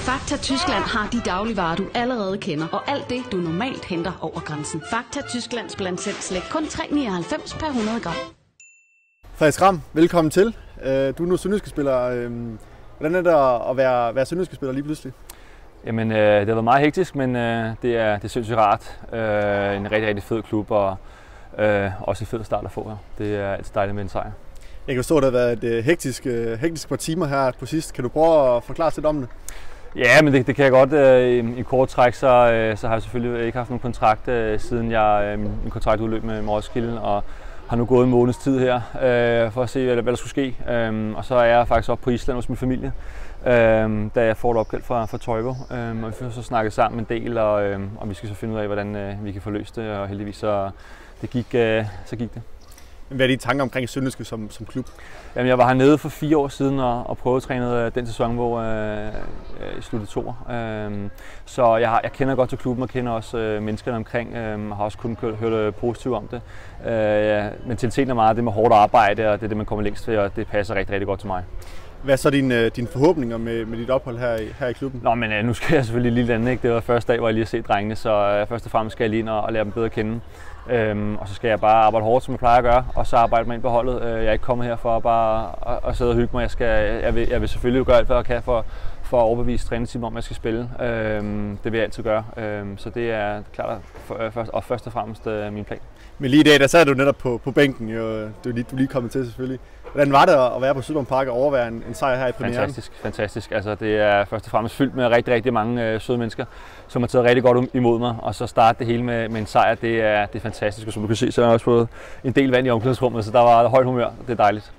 Fakta Tyskland har de dagligvarer, du allerede kender, og alt det, du normalt henter over grænsen. Fakta Tysklands blandt selv slik kun 3,99 per 100 gram. Frederik Schramm, velkommen til. Du er nu sønderjyske-spiller. Hvordan er det at være sønderjyske-spiller lige pludselig? Jamen, det har været meget hektisk, men det er sindssygt rart. En rigtig, rigtig fed klub, og også en fed start at få her. Det er altid dejligt med en sejr. Jeg kan forstå, at det har været et hektisk par timer her på sidst. Kan du prøve at forklare lidt om det? Ja, men det kan jeg godt. I kort træk, så har jeg selvfølgelig ikke haft nogen kontrakt, siden min kontrakt udløb med Roskilde, og har nu gået en måneds tid her for at se, hvad der skulle ske. Og så er jeg faktisk oppe på Island hos min familie, da jeg får et opkald fra Toivo. Og vi får så snakket sammen en del, og vi skal så finde ud af, hvordan vi kan få løst det, og heldigvis så gik det. Hvad er dine tanker omkring sønderjyske som klub? Jamen, jeg var hernede for 4 år siden og prøvetrænede den sæson, hvor i sluttet 2. Så jeg kender godt til klubben og kender også menneskerne omkring. Har også kun hørt positivt om det. Mentaliteten er meget det med hårdt arbejde, og det er det, man kommer længst ved, og det passer rigtig, rigtig godt til mig. Hvad er så dine forhåbninger med dit ophold her i klubben? Nå, men nu skal jeg selvfølgelig lige lande, ikke? Det var første dag, hvor jeg lige har set drengene, så først og fremmest skal jeg lige ind og lære dem bedre at kende. Og så skal jeg bare arbejde hårdt, som jeg plejer at gøre, og så arbejde mig ind på holdet. Jeg er ikke kommet her for bare at sidde og hygge mig. Jeg vil selvfølgelig gøre alt, hvad jeg kan for at overbevise trænerteamet om, at jeg skal spille. Det vil jeg altid gøre. Så det er klart først og fremmest min plan. Men lige i dag, der sad du netop på bænken. Du er lige kommet til selvfølgelig. Hvordan var det at være på Sydborg Park og overvære en sejr her i premieren? Fantastisk. Altså, det er først og fremmest fyldt med rigtig, rigtig mange søde mennesker, som har taget rigtig godt imod mig. Og så starte det hele med en sejr, det er fantastisk. Og som du kan se, så har jeg også fået en del vand i omklædningsrummet, så der var højt humør. Det er dejligt.